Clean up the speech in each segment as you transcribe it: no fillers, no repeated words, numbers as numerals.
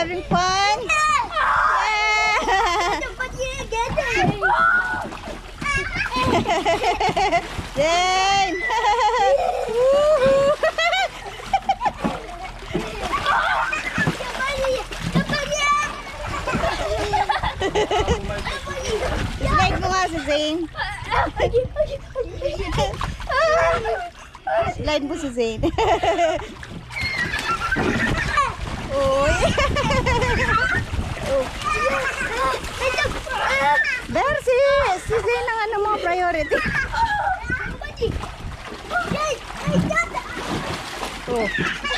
having fun? Yeah! Zane! Slide mo nga si Zane. Slide mo si Zane. Uy. Bersi, si Zane ang ano mga priority. Oh.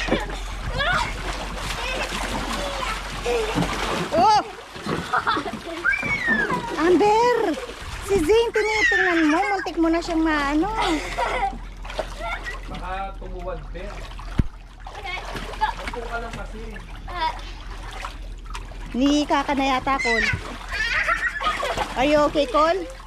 Oh. Amber, si Zane tinitingnan mo, muntik mo na siyang maano. Baka tumuwad din. Upo ka lang kasi. Ni kaka na yata, Col. Are you okay, Col?